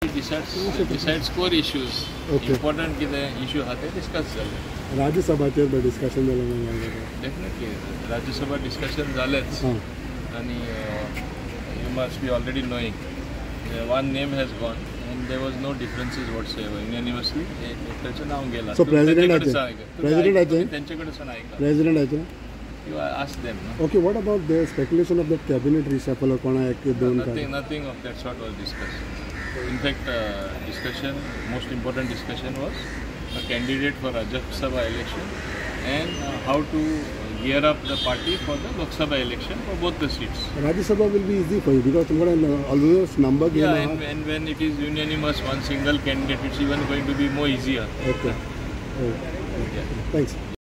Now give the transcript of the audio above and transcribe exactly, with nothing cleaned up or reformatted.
decides decides core issues. Okay. Important कितें issue हा ते discuss जाले. राज्यसभाचेर डिस्कशन जालें म्हणून. Definitely Rajya Sabha discussion जालेच. आणि you must be already knowing one name has gone and there was no differences whatsoever. Unanimously त्याचं नाव गेला. So president आचे. President आचे. त्यांच्याकडे ऐका. President आचे. You ask them. No? Okay, what about the speculation of the cabinet reshuffle or kona ek don ka? Nothing, nothing of that sort was discussed. In fact, uh, discussion, most important discussion was a candidate for Rajya Sabha election and uh, how to gear up the party for the Lok Sabha election for both the seats. Rajya Sabha will be easy for you because you got always number. Yeah, and, and when it is unanimous, one single candidate, it's even going to be more easier. Okay. Oh, okay. Yeah. Thanks.